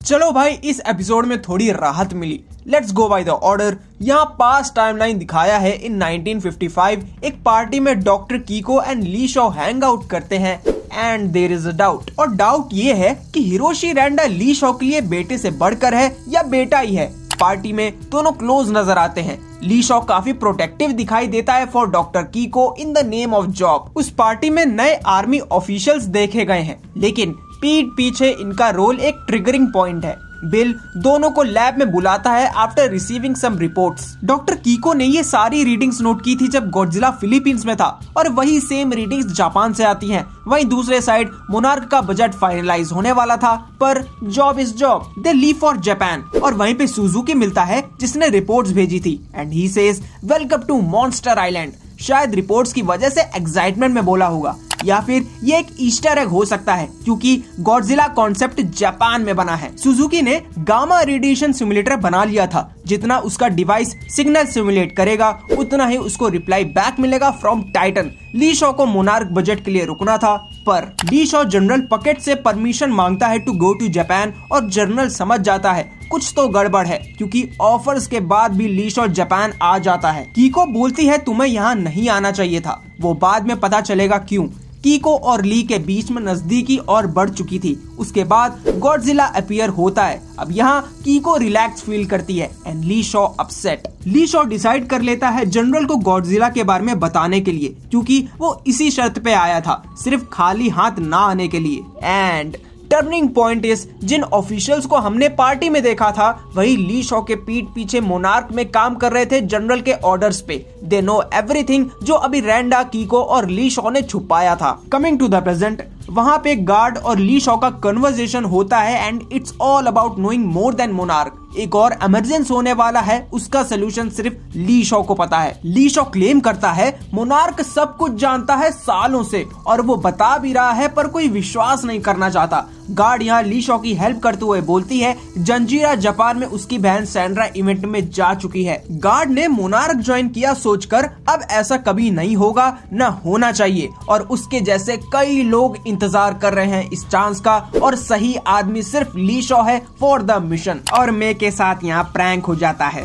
चलो भाई, इस एपिसोड में थोड़ी राहत मिली। Let's go by the order. यहाँ पास्ट टाइमलाइन दिखाया है। इन 1955 एक पार्टी में doctor Keiko and Lee Shaw hang out करते हैं and there is a doubt. और डाउट ये है कि हिरोशी रैंडा ली शॉ के लिए बेटे से बढ़कर है या बेटा ही है। पार्टी में दोनों क्लोज नजर आते हैं। ली शॉ काफी प्रोटेक्टिव दिखाई देता है for doctor Keiko in the name of job. उस पार्टी में नए आर्मी ऑफिशियल्स देखे गए हैं, लेकिन पीठ पीछे इनका रोल एक ट्रिगरिंग पॉइंट है। बिल दोनों को लैब में बुलाता है after receiving some reports. Doctor Keiko ने ये सारी रीडिंग्स नोट की थी जब गॉडजिला फिलीपींस में था, और वही सेम रीडिंग्स जापान से आती हैं। वहीं दूसरे साइड मोनार्क का बजट फाइनलाइज होने वाला था, पर job is job. They leave for Japan. और वहीं पे सुजुकी मिलता है जिसने रिपोर्ट्स भेजी थी and he says welcome to monster island. शायद रिपोर्ट्स की वजह से एक्साइटमेंट में बोला होगा, या फिर ये एक ईस्टर एग हो सकता है क्योंकि गॉडजिला कॉन्सेप्ट जापान में बना है। सुजुकी ने गामा रेडिएशन सिमुलेटर बना लिया था। जितना उसका डिवाइस सिग्नल सिमुलेट करेगा उतना ही उसको रिप्लाई बैक मिलेगा फ्रॉम टाइटन। ली शॉ को मोनार्क बजट के लिए रुकना था, पर ली शॉ जनरल पकेट से परमिशन मांगता है टू गो टू जापान, और जनरल समझ जाता है कुछ तो गड़बड़ है क्योंकि ऑफर्स के बाद भी ली शॉ जापान आ जाता है। कीको बोलती है तुम्हें यहाँ नहीं आना चाहिए था। वो बाद में पता चलेगा क्यों। कीको और ली के बीच में नजदीकी और बढ़ चुकी थी। उसके बाद गॉडजिला अपीयर होता है। अब यहाँ कीको रिलैक्स फील करती है and Lee Shaw upset. Lee Shaw decide कर लेता है जनरल को गॉडजिला के बारे में बताने के लिए, क्योंकि वो इसी शर्त पे आया था, सिर्फ खाली हाथ ना आने के लिए। एंड टर्निंग पॉइंट इज जिन ऑफिशियल्स को हमने पार्टी में देखा था वही ली शॉ के पीठ पीछे मोनार्क में काम कर रहे थे जनरल के ऑर्डर्स पे। दे नो एवरीथिंग जो अभी रैंडा, कीको और ली शॉ ने छुपाया था। कमिंग टू द प्रेजेंट, वहाँ पे गार्ड और ली शॉ का कन्वर्सेशन होता है and it's all about knowing more than Monarch. एक और इमरजेंसी होने वाला है, उसका सोल्यूशन सिर्फ ली शॉ को पता है। ली शॉ क्लेम करता है मोनार्क सब कुछ जानता है सालों से, और वो बता भी रहा है पर कोई विश्वास नहीं करना चाहता। गार्ड यहाँ ली शॉ की हेल्प करते हुए बोलती है जंजीरा जापान में उसकी बहन सैंड्रा इवेंट में जा चुकी है। गार्ड ने मोनार्क ज्वाइन किया सोचकर अब ऐसा कभी नहीं होगा, न होना चाहिए, और उसके जैसे कई लोग इंतजार कर रहे हैं इस चांस का, और सही आदमी सिर्फ ली शॉ है फॉर द मिशन। और मे के साथ यहाँ प्रैंक हो जाता है।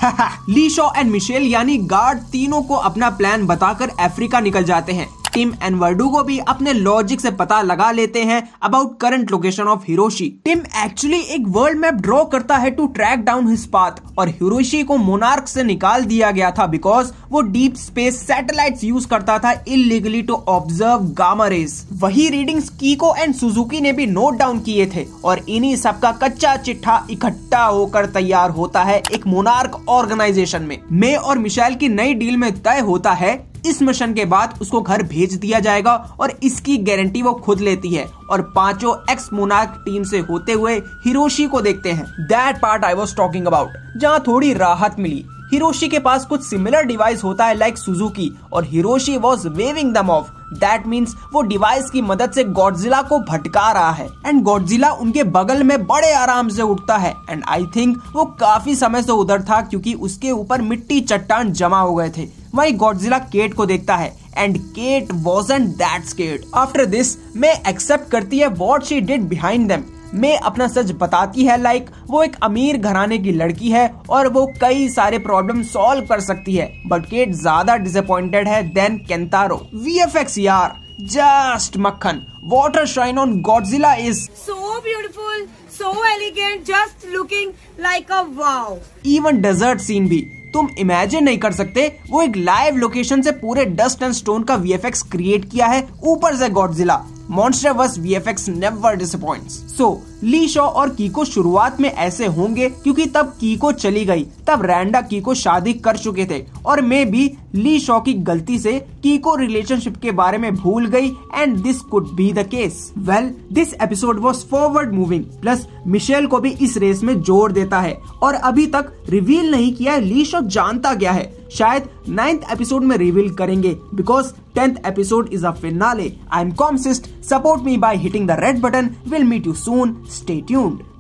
ली शॉ एंड मिशेल यानी गार्ड तीनों को अपना प्लान बताकर अफ्रीका निकल जाते हैं। टिम एंड वर्डुगो भी अपने लॉजिक से पता लगा लेते हैं about current location of Hiroshi. Tim actually एक वर्ल्ड मैप ड्रॉ करता है to track down his path, और हिरोशी को मोनार्क से निकाल दिया गया था बिकॉज वो डीप स्पेस सैटेलाइट्स यूज करता था illegally to observe gamma rays. वही रीडिंग्स कीको एंड सुजुकी ने भी नोट डाउन किए थे, और इन्हीं सबका कच्चा चिट्ठा इकट्ठा होकर तैयार होता है एक मोनार्क ऑर्गेनाइजेशन में। मे और मिशेल की नई डील में तय होता है इस मिशन के बाद उसको घर भेज दिया जाएगा, और इसकी गारंटी वो खुद लेती है, और पांचों एक्स मोनार्क टीम से होते हुए हिरोशी को देखते हैं। That part I was talking about, जहाँ थोड़ी राहत मिली। हिरोशी के पास कुछ सिमिलर डिवाइस होता है लाइक सुजुकी, और Hiroshi was waving them off. That means वो डिवाइस की मदद से गॉडजिला को भटका रहा है, एंड गॉडजिला उनके बगल में बड़े आराम से उठता है। एंड आई थिंक वो काफी समय से उधर था क्योंकि उसके ऊपर मिट्टी चट्टान जमा हो गए थे। वहीं गॉडजिला केट को देखता है and Kate wasn't that scared. After this, May accept करती है what she did behind them. मे अपना सच बताती है लाइक वो एक अमीर घराने की लड़की है और वो कई सारे प्रॉब्लम सॉल्व कर सकती है, बट केट ज्यादा डिसअपॉइंटेड है देन केंतारो। VFX यार जस्ट मक्खन। Water shine on Godzilla is so beautiful, so elegant, just looking like a wow. Even desert scene भी तुम इमेजिन नहीं कर सकते। वो एक लाइव लोकेशन से पूरे डस्ट एंड स्टोन का VFX क्रिएट किया है, ऊपर से Godzilla. MonsterVerse VFX never disappoints. So Lee Shaw और कीको शुरुआत में ऐसे होंगे क्योंकि तब कीको चली गई, तब रैंडा कीको शादी कर चुके थे, और मे भी ली शॉ की गलती से कीको रिलेशनशिप के बारे में भूल गई, and this could be the case. Well, this episode was forward moving, plus Michelle को भी इस रेस में जोड़ देता है, और अभी तक रिवील नहीं किया है ली शॉ जानता क्या है। शायद 9th एपिसोड में रिवील करेंगे because 10th episode is a finale. I am Comsist, support me by hitting the red button. Will meet you soon, stay tuned.